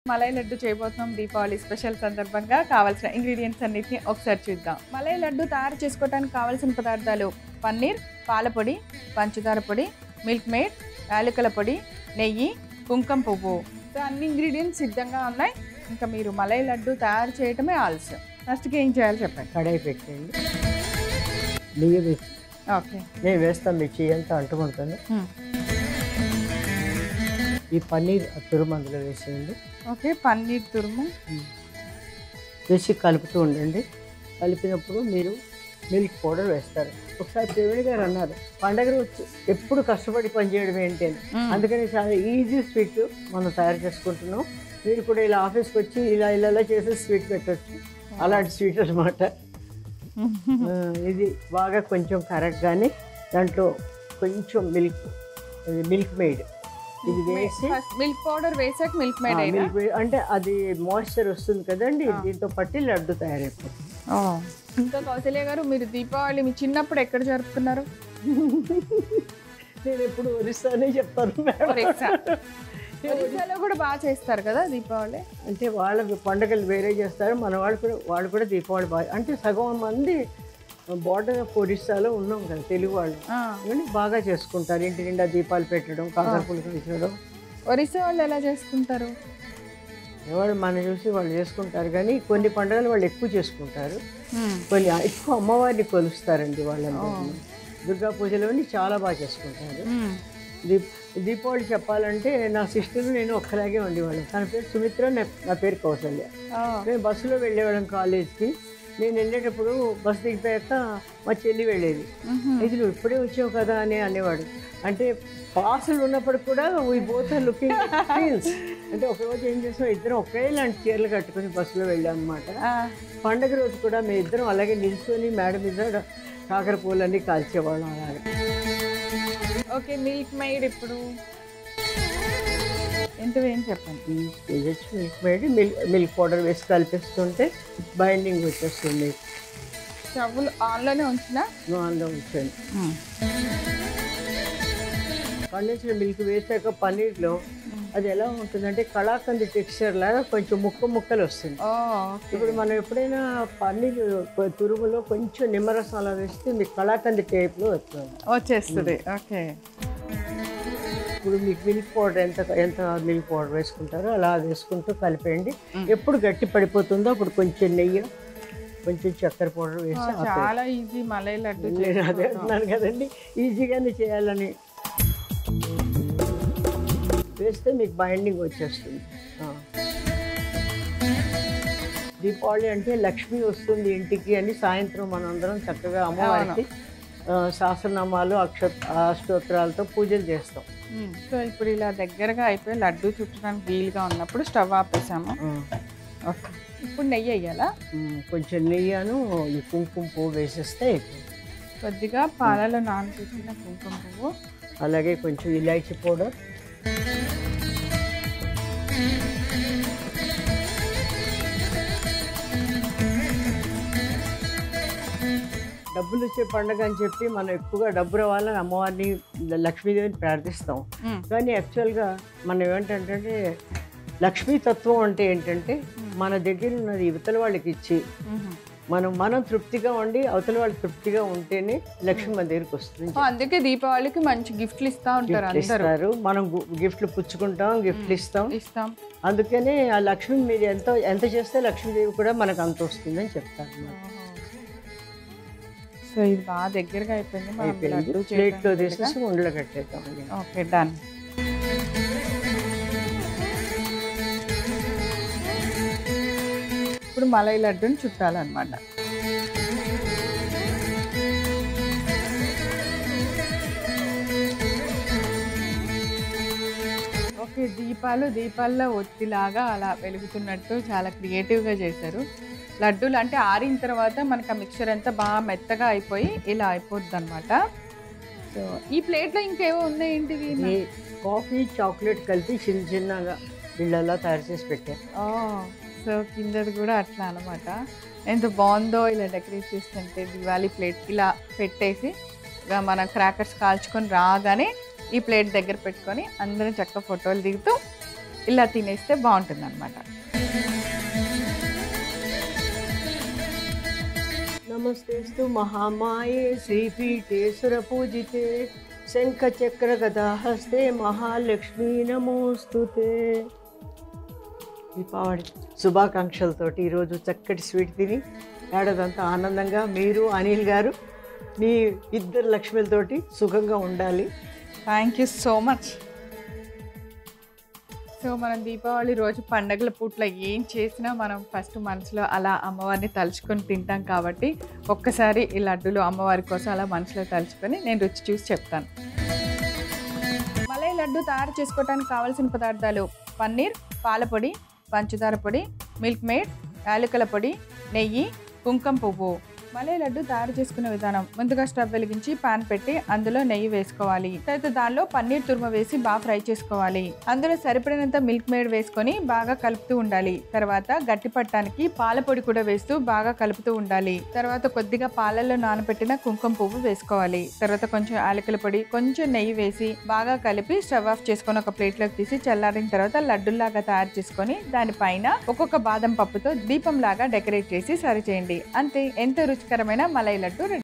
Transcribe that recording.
మలై లడ్డు చేయబోతున్నాం దీపావళి స్పెషల్ సందర్భంగా. కావాల్సిన ఇంగ్రీడియంట్స్ అన్నిటిని ఒకసారి చూద్దాం. మలై లడ్డు తయారు చేసుకోవడానికి కావాల్సిన పదార్థాలు: పన్నీర్, పాలపొడి, పంచదార పొడి, మిల్క్ మేడ్, యాలకుల పొడి, నెయ్యి, కుంకుమ పువ్వు. సో అన్ని ఇంగ్రీడియంట్స్ సిద్ధంగా ఉన్నాయి. ఇంకా మీరు మలై లడ్డు తయారు చేయటమే ఆలస్యం. ఫస్ట్కి ఏం చేయాలి చెప్పండి. కడాయి పెట్టండి, నెయ్యి వేసి. ఓకే, నేను వేస్తాను, మీ చెయ్యి అంతా అంటుకుంటుంది. ఈ పన్నీర్ తురుము అందులో వేసేయండి. ఓకే, పన్నీర్ తురుము వేసి కలుపుతూ ఉండండి. కలిపినప్పుడు మీరు మిల్క్ పౌడర్ వేస్తారు. ఒకసారి ప్రవీణ్ గారు అన్నారు, పండగ రోజు ఎప్పుడు కష్టపడి పనిచేయడం ఏంటి అని. అందుకని చాలా ఈజీ స్వీట్ మనం తయారు చేసుకుంటున్నాం. మీరు కూడా ఇలా ఆఫీస్కి వచ్చి ఇలా చేసి స్వీట్ పెట్టవచ్చు. అలాంటి స్వీట్ అనమాట ఇది. బాగా కొంచెం కరెక్ట్గానే దాంట్లో కొంచెం మిల్క్ మేడ్ ఇది వేసి, మిల్క్ పౌడర్ వేసాక మిల్క్ మేడ్ అంటే అది మాయిశ్చర్ వస్తుంది కదండి, దీంతో పట్టి లడ్డు తయారైపోతుంది. ఇంకా కౌశల్య గారు, మీరు దీపావళి మీ చిన్నప్పుడు ఎక్కడ జరుపుకున్నారు? నేను ఎప్పుడు ఒరిస్సానే చెప్తాను. ఒరిస్సాలో కూడా బాగా చేస్తారు కదా దీపావళి. అంటే వాళ్ళ పండుగలు వేరే చేస్తారు, మన వాళ్ళు కూడా దీపావళి బాగా, అంటే సగం మంది బార్డర్ ఆఫ్ ఒరిస్సాలో ఉన్నాం కదా తెలుగు వాళ్ళు, ఇవన్నీ బాగా చేసుకుంటారు. ఇంటి నిండా దీపాలు పెట్టడం, కాకర పులుసు తీసుకోవడం. ఒరిస్సా వాళ్ళు ఎలా చేసుకుంటారు? ఎవరు మనం చూసి వాళ్ళు చేసుకుంటారు, కానీ కొన్ని పండుగలు వాళ్ళు ఎక్కువ చేసుకుంటారు, కొన్ని ఎక్కువ అమ్మవారిని కొలుస్తారండి వాళ్ళందరూ. దుర్గా పూజలోని చాలా బాగా చేసుకుంటారు. దీపావళి చెప్పాలంటే నా సిస్టర్ నేను ఒక్కలాగే ఉండేవాళ్ళం. తన పేరు సుమిత్ర, నా పేరు కౌశల్య. మేము బస్సులో వెళ్ళేవాళ్ళం కాలేజ్కి. నేను వెళ్ళేటప్పుడు బస్సు దిగిపోయాక మా చెల్లి వెళ్ళేది. ఇది నువ్వు ఇప్పుడే వచ్చావు కదా అని అనేవాడు. అంటే పాసులు ఉన్నప్పుడు కూడా we both are looking feels. అంటే ఒకరోజు ఏం చేసాం, ఇద్దరం ఒకేలాంటి చీరలు కట్టుకుని బస్సులో వెళ్ళాం అనమాట. పండగ రోజు కూడా మేము ఇద్దరం అలాగే నిల్చొని మేడ మీద కాకర పూలన్నీ కాల్చేవాళ్ళం అలాగే. ఓకే, మిల్క్ మేడ్ ఇప్పుడు ఎంత వేయం చెప్పండి. మిల్క్ మేడ్ మిల్క్ పౌడర్ వేసి కలిపిస్తుంటే బైండింగ్ వచ్చేస్తుంది. స్టవ్ ఆన్లోనే ఉంచినా? ఆన్లో ఉంచండి. కండెన్స్డ్ మిల్క్ వేసాక పన్నీర్లో అది ఎలా ఉంటుందంటే కళాకంది టెక్స్చర్ లాగా కొంచెం ముక్కలు వస్తుంది. ఇప్పుడు మనం ఎప్పుడైనా పన్నీర్ తురుగులో కొంచెం నిమ్మరసం అలా వేస్తే మీకు కళాకంది టైప్లో వచ్చేస్తుంది. ఓకే, ఇప్పుడు మీకు మిల్క్ పౌడర్ ఎంత మిల్క్ పౌడర్ వేసుకుంటారో అలా వేసుకుంటూ కలిపేయండి. ఎప్పుడు గట్టి పడిపోతుందో అప్పుడు కొంచెం నెయ్యి, కొంచెం చక్కెర పౌడర్ వేసి. చాలా ఈజీ మలై లడ్డు. నేను అదే అంటున్నాను కదండి, ఈజీగానే చేయాలని వేస్తే మీకు బైండింగ్ వచ్చేస్తుంది. దీపావళి అంటే లక్ష్మి వస్తుంది ఇంటికి అని సాయంత్రం మనందరం చక్కగా అమ్మవారికి సహస్రనామాలు అష్టోత్తరాలతో పూజలు చేస్తాం. సో ఇప్పుడు ఇలా దగ్గరగా అయిపోయి లడ్డు చుట్టడానికి వీలుగా ఉన్నప్పుడు స్టవ్ ఆపేసాము. ఓకే, ఇప్పుడు నెయ్యి వేయాలా? కొంచెం నెయ్యను ఈ కుంకుమ పువ్వు వేసేస్తే కొద్దిగా పాలలో నానబెట్టిన కుంకుమ పువ్వు, అలాగే కొంచెం ఇలాచీ పౌడర్, డబ్బులు వచ్చే పండుగ అని చెప్పి మనం ఎక్కువగా డబ్బు రావాలని అమ్మవారిని లక్ష్మీదేవిని ప్రార్థిస్తాం. కానీ యాక్చువల్గా మనం ఏమంటే లక్ష్మీతత్వం అంటే ఏంటంటే మన దగ్గర ఉన్నది ఇవతల వాళ్ళకి ఇచ్చి మనం తృప్తిగా ఉండి అవతల వాళ్ళు తృప్తిగా ఉంటేనే లక్ష్మి మన దగ్గరికి వస్తుంది. అందుకే దీపావళికి మంచి గిఫ్ట్లు ఇస్తారు. మనం గిఫ్ట్లు పుచ్చుకుంటాం, గిఫ్ట్లు ఇస్తాం. అందుకనే ఆ లక్ష్మి మీరు ఎంత చేస్తే లక్ష్మీదేవి కూడా మనకు అంత వస్తుంది అని చెప్తారు. సో ఇది బాగా దగ్గరగా అయిపోయింది. ప్లేట్లో తీసేసి ఉండలు కట్టేద్దాం. Okay, done. ఇప్పుడు మలై లడ్డుని చుట్టాలన్నమాట. ఓకే, దీపాల్లో ఒత్తిలాగా అలా వెలుగుతున్నట్టు చాలా క్రియేటివ్గా చేశారు. లడ్డూలు అంటే ఆరిన తర్వాత మనకు ఆ మిక్చర్ అంతా బాగా మెత్తగా అయిపోయి ఇలా అయిపోద్ది అనమాట. సో ఈ ప్లేట్లో ఇంకేవో ఉన్నాయి ఏంటివి? కాఫీ చాక్లెట్ కలిపి చిన్నగా ఇళ్ళలా తయారు చేసి పెట్టారు. సో కిందది కూడా అట్లా అనమాట. ఎంత బాగుందో ఇలా డెకరేట్ చేస్తుంటే. దివాళీ ప్లేట్ ఇలా పెట్టేసి మన క్రాకర్స్ కాల్చుకొని రాగానే ఈ ప్లేట్ దగ్గర పెట్టుకొని అందరం చక్కగా ఫోటోలు దిగుతూ ఇలా తినేస్తే బాగుంటుంది అనమాట. నమస్తేస్తు మహామాయే శ్రీపీఠే సురపూజితే శంఖచక్ర గదాహస్తే మహాలక్ష్మీ నమోస్తుతే. దీపావళి శుభాకాంక్షలతోటి ఈరోజు చక్కటి స్వీట్ తిని ఏడాదంతా ఆనందంగా మీరు అనిల్ గారు మీ ఇద్దరు లక్ష్మిలతోటి సుఖంగా ఉండాలి. Thank you so much. So మనం దీపావళి రోజు పండగల పూట్ల ఏం చేసినా మనం ఫస్ట్ మనసులో అలా అమ్మవారిని తలుచుకొని తింటాం కాబట్టి ఒక్కసారి ఈ లడ్డూలు అమ్మవారి కోసం అలా మనసులో తలుచుకొని నేను రుచి చూసి చెప్తాను. మలై లడ్డు తయారు చేసుకోవడానికి కావాల్సిన పదార్థాలు: పన్నీర్, పాల పొడి, పంచదార పొడి, మిల్క్ మేడ్, యాలకుల పొడి, నెయ్యి, కుంకుమ పువ్వు. మలై లడ్డు తయారు చేసుకునే విధానం: ముందుగా స్టవ్ వెలిగించి పాన్ పెట్టి అందులో నెయ్యి వేసుకోవాలి. తర్వాత దానిలో పన్నీర్ తురుమ వేసి బాగా ఫ్రై చేసుకోవాలి. అందులో సరిపడినంత మిల్క్ మేడ్ వేసుకొని బాగా కలుపుతూ ఉండాలి. తర్వాత గట్టి పట్టడానికి పాల పొడి కూడా వేస్తూ బాగా కలుపుతూ ఉండాలి. తర్వాత కొద్దిగా పాలల్లో నానబెట్టిన కుంకుమ పువ్వు వేసుకోవాలి. తర్వాత కొంచెం యాలకుల పొడి, కొంచెం నెయ్యి వేసి బాగా కలిపి స్టవ్ ఆఫ్ చేసుకొని ఒక ప్లేట్లోకి తీసి చల్లారిన తర్వాత లడ్డుల్లాగా తయారు చేసుకొని దానిపైన ఒక్కొక్క బాదం పప్పుతో దీపంలాగా డెకరేట్ చేసి సర్వ్ చేయండి. అంతే, ఎంతో రుచికరమైన మలై లడ్డు రెడీ.